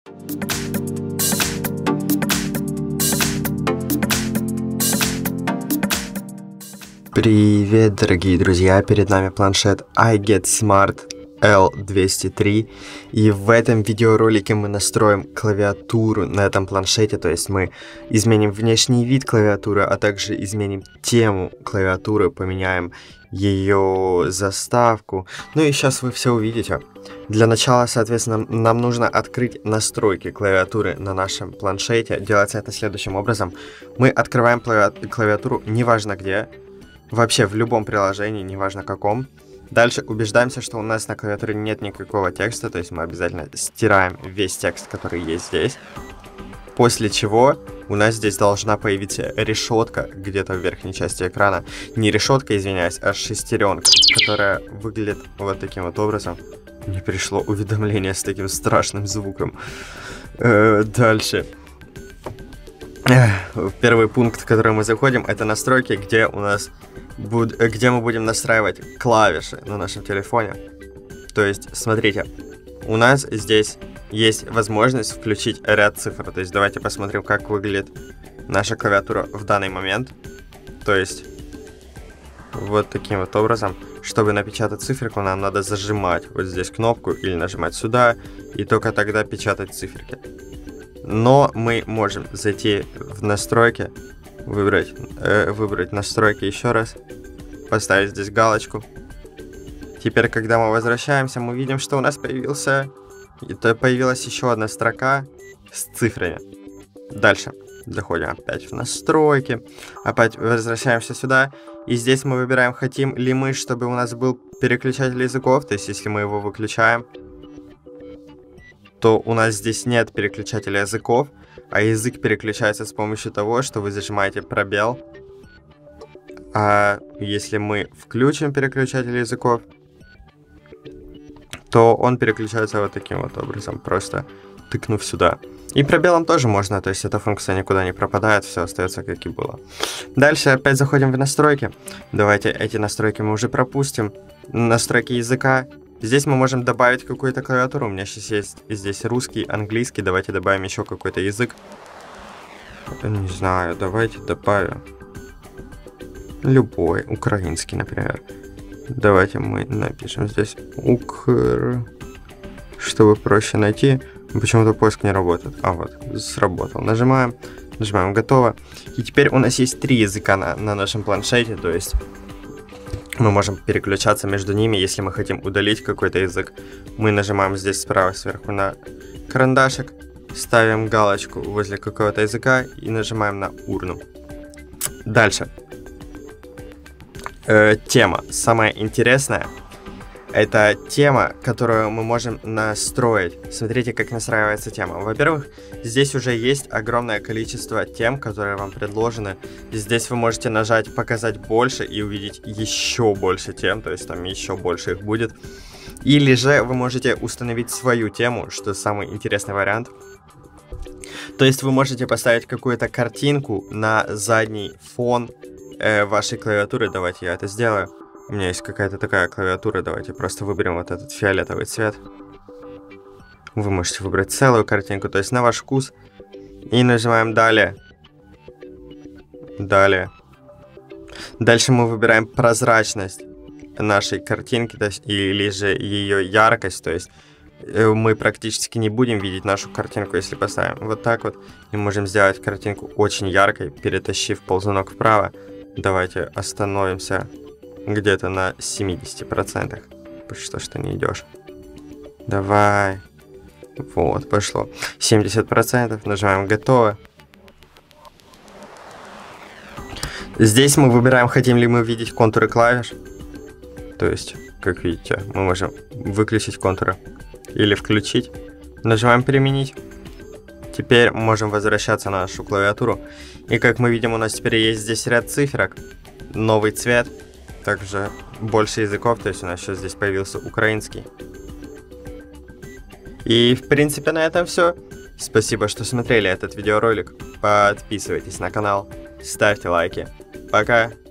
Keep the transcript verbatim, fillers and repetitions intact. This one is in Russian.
Привет, дорогие друзья, перед нами планшет iGetSmart эл двести три, и в этом видеоролике мы настроим клавиатуру на этом планшете, то есть мы изменим внешний вид клавиатуры, а также изменим тему клавиатуры, поменяем ее заставку, ну и сейчас вы все увидите. Для начала, соответственно, нам нужно открыть настройки клавиатуры на нашем планшете. Делается это следующим образом. Мы открываем клави- клавиатуру, неважно где, вообще в любом приложении, неважно каком. Дальше убеждаемся, что у нас на клавиатуре нет никакого текста, то есть мы обязательно стираем весь текст, который есть здесь. После чего у нас здесь должна появиться решетка где-то в верхней части экрана. Не решетка, извиняюсь, а шестеренка, которая выглядит вот таким вот образом. Мне пришло уведомление с таким страшным звуком. Э, дальше. Первый пункт, в который мы заходим, это настройки, где у нас буд... где мы будем настраивать клавиши на нашем телефоне. То есть, смотрите, у нас здесь есть возможность включить ряд цифр. То есть, давайте посмотрим, как выглядит наша клавиатура в данный момент. То есть, вот таким вот образом. Чтобы напечатать циферку, нам надо зажимать вот здесь кнопку или нажимать сюда, и только тогда печатать циферки. Но мы можем зайти в настройки, выбрать, э, выбрать настройки еще раз, поставить здесь галочку. Теперь, когда мы возвращаемся, мы видим, что у нас появился, это появилась еще одна строка с цифрами. Дальше заходим опять в настройки, опять возвращаемся сюда, и здесь мы выбираем, хотим ли мы, чтобы у нас был переключатель языков, то есть если мы его выключаем, то у нас здесь нет переключателя языков, а язык переключается с помощью того, что вы зажимаете пробел. А если мы включим переключатель языков, то он переключается вот таким вот образом, просто тыкнув сюда. И пробелом тоже можно, то есть эта функция никуда не пропадает, все остается как и было. Дальше опять заходим в настройки. Давайте эти настройки мы уже пропустим. Настройки языка. Здесь мы можем добавить какую-то клавиатуру. У меня сейчас есть здесь русский, английский. Давайте добавим еще какой-то язык. Не знаю, давайте добавим любой, украинский, например. Давайте мы напишем здесь укр, чтобы проще найти. Почему-то поиск не работает. А вот, сработал. Нажимаем, нажимаем готово. И теперь у нас есть три языка на, на нашем планшете, то есть мы можем переключаться между ними, если мы хотим удалить какой-то язык. Мы нажимаем здесь справа сверху на карандашик, ставим галочку возле какого-то языка и нажимаем на урну. Дальше. Э, тема. Самая интересная. Это тема, которую мы можем настроить. Смотрите, как настраивается тема. Во-первых, здесь уже есть огромное количество тем, которые вам предложены. Здесь вы можете нажать «Показать больше» и увидеть еще больше тем, то есть там еще больше их будет. Или же вы можете установить свою тему, что самый интересный вариант. То есть вы можете поставить какую-то картинку на задний фон э, вашей клавиатуры. Давайте я это сделаю. У меня есть какая-то такая клавиатура, давайте просто выберем вот этот фиолетовый цвет. Вы можете выбрать целую картинку, то есть на ваш вкус. И нажимаем «Далее». Далее. Дальше мы выбираем прозрачность нашей картинки, то есть, или же ее яркость, то есть мы практически не будем видеть нашу картинку, если поставим вот так вот. И можем сделать картинку очень яркой, перетащив ползунок вправо. Давайте остановимся где-то на семидесяти процентах. Что ж ты не идешь? Давай. Вот, пошло. семьдесят процентов. Нажимаем «Готово». Здесь мы выбираем, хотим ли мы видеть контуры клавиш. То есть, как видите, мы можем выключить контуры или включить. Нажимаем «Применить». Теперь можем возвращаться на нашу клавиатуру. И как мы видим, у нас теперь есть здесь ряд циферок. Новый цвет. Также больше языков, то есть у нас сейчас здесь появился украинский. И в принципе на этом все. Спасибо, что смотрели этот видеоролик. Подписывайтесь на канал, ставьте лайки. Пока!